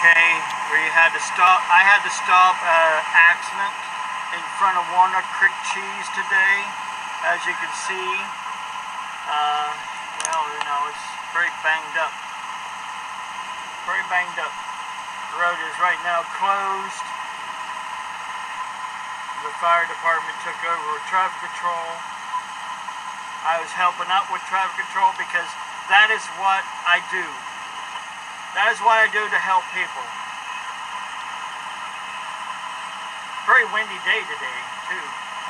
Okay, where you had to stop. I had to stop accident in front of Walnut Creek Cheese today. As you can see, well, you know, it's very banged up. Very banged up. The road is right now closed. The fire department took over traffic control. I was helping out with traffic control because that is what I do. That is what I do to help people. Very windy day today, too.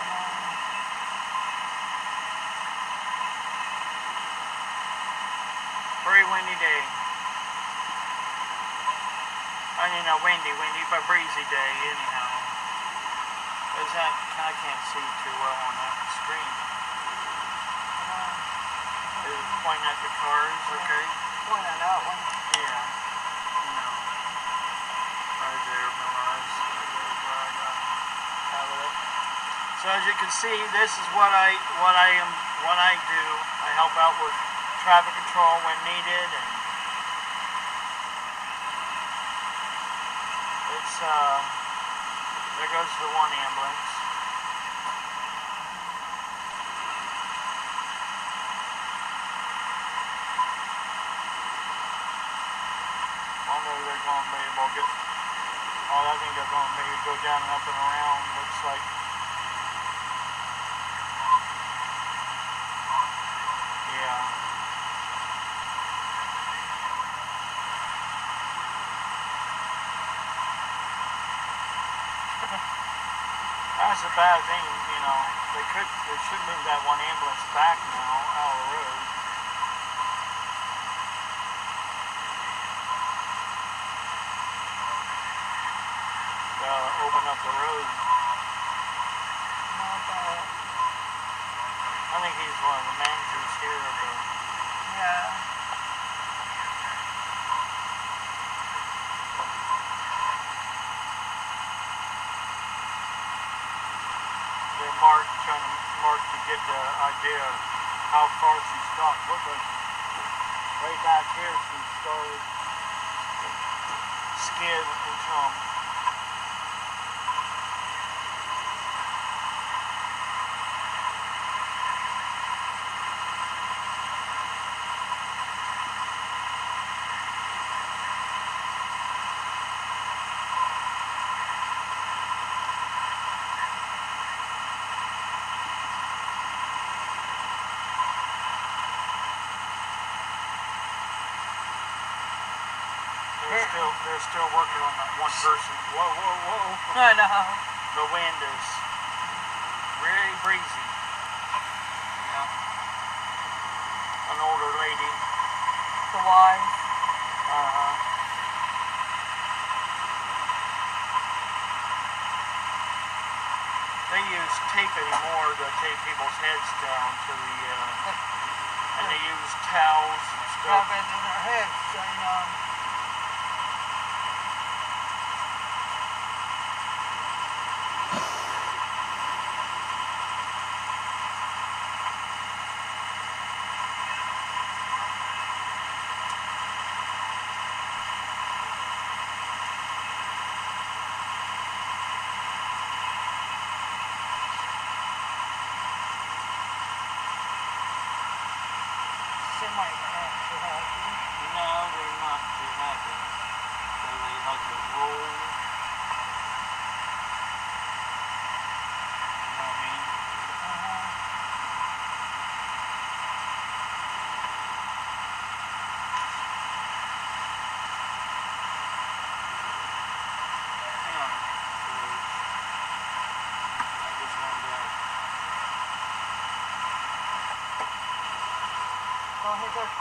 Very windy day. I mean, a windy, but breezy day, anyhow. Is that, I can't see too well on that screen. Is it pointing at the cars, okay? Pointing at that one. Yeah. No. Right there, memorize. There's where I got have it. So as you can see, this is what I do. I help out with traffic control when needed, and it's there goes the one ambulance. Well, maybe they're going to be able to get. Oh, I think they're going to maybe go down and up and around. Looks like. Yeah. That's a bad thing, you know. They should move that one ambulance back now out of the road. Open up the road. I think he's one of the managers here of the. Yeah. They're trying to mark to get the idea of how far she stopped. Look like way back here she started skid until. They're still working on that one person. Whoa, whoa, whoa. I know. The wind is really breezy. Yeah. An older lady. The wife. They use tape anymore to tape people's heads down to the, and they use towels and stuff. Rub it in their heads, so you know. Seem like they're not too happy. No, they're not too happy. They like to roll. You know what I mean? Yeah. I just wanted to. Oh, here's our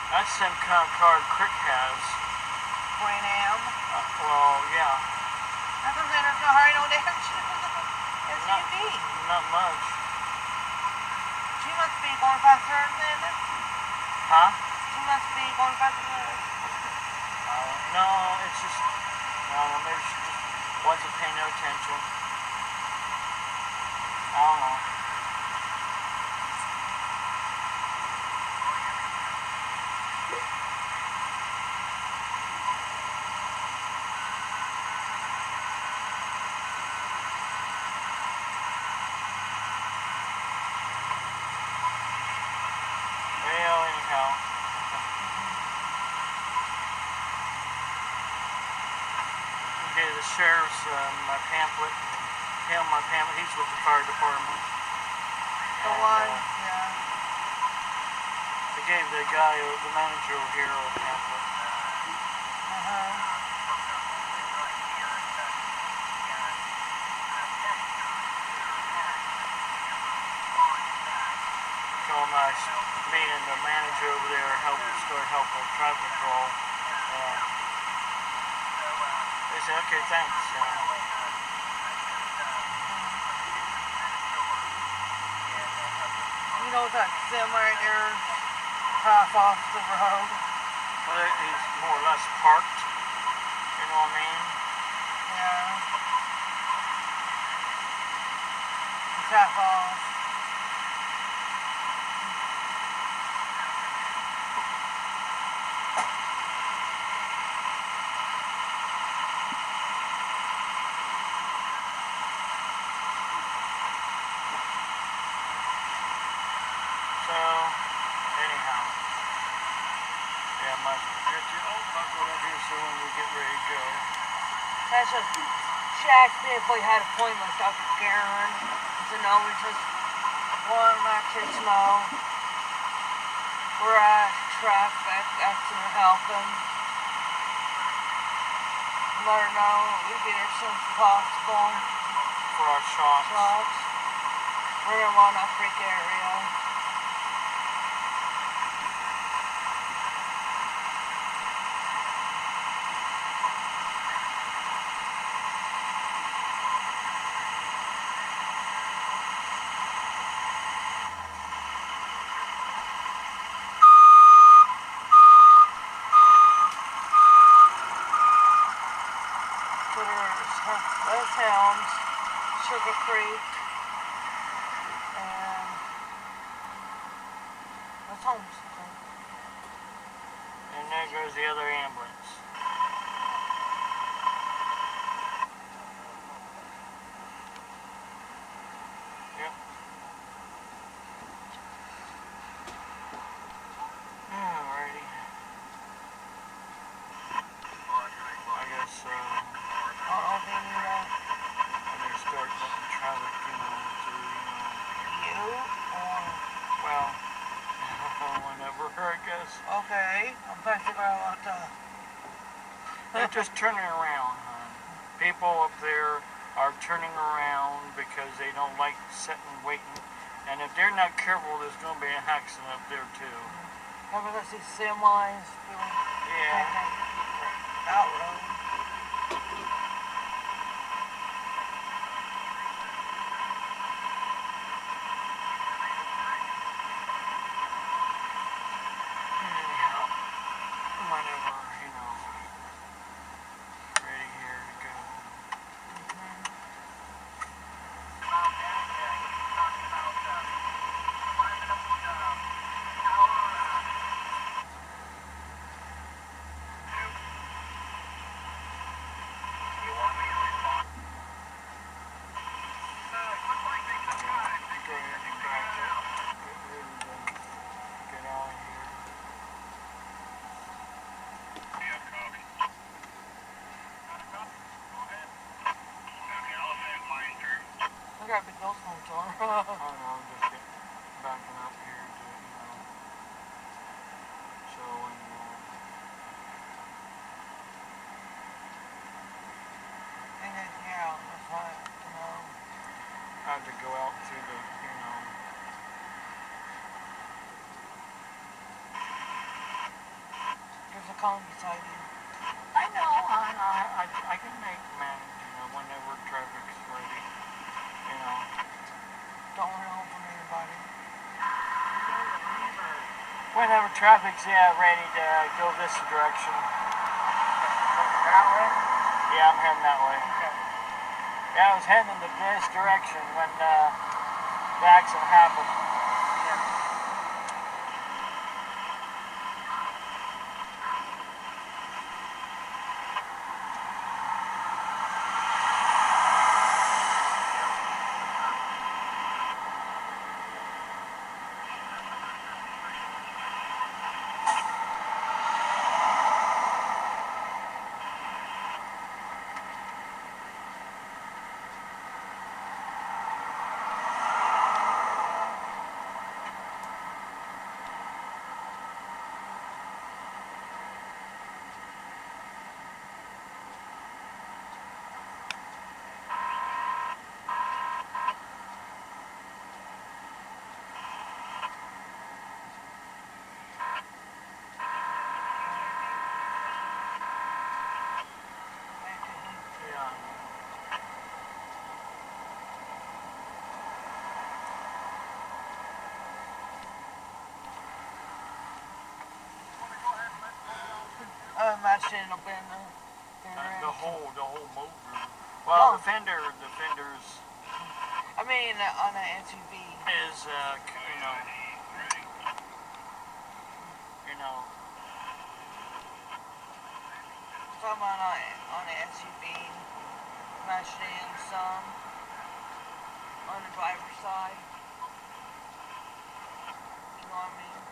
That's the same kind of card Crick has. Queen M. Well, yeah. How come there's no hurry, no damn shit with the SUV? Not much. She must be going faster than this. Huh? She must be going faster than this. No, it's just, I don't know, maybe she just wasn't paying no attention. I don't know. Well, anyhow. Okay, the sheriff's my pamphlet. My pamphlet. He's with the fire department. The one, yeah. I gave the guy, the manager over here, a pamphlet. Told him me and the manager over there started helping with traffic control. They said, okay, thanks. You know that sim right there, half off the road? Well, he's more or less parked. You know what I mean? Yeah. He's half off. So, anyhow. Yeah, might as well get you. Oh, buckle up here so when we get ready to go. That's just, she asked me if we had appointments, Dr. Karen. I said, no, we just want to let kids know we're at traffic accident helping. Let her know we'll be there as soon as possible. For our shots. We're in Walnut Creek area. There's Helms, Sugar Creek, and that's Holmes. And there goes the other ambulance. Yep. Alrighty. I guess, Oh, they need a... I'm going to start letting traffic, You? Or... Well, whenever, I guess. Okay, I'm trying to figure out what They're just turning around, hon. People up there are turning around because they don't like sitting waiting. And if they're not careful, there's going to be an accident up there too. Have we got to see semis? Yeah. Out road. Whenever, ready here to go. I got big nose cones on. I don't know, I'm just backing up here to, showing, And then, yeah, that's right, I had to go out through the, calling beside you. I know. I can manage, whenever traffic's ready. Don't run home from anybody. Whenever traffic's ready to go this direction. That way? Yeah, I'm heading that way. Okay. Yeah, I was heading in this direction when the accident happened. Matched in up in The whole motor. Well, the fenders. I mean, on an SUV. Is Some on an SUV. Matched in some on the driver's side. You know what I mean?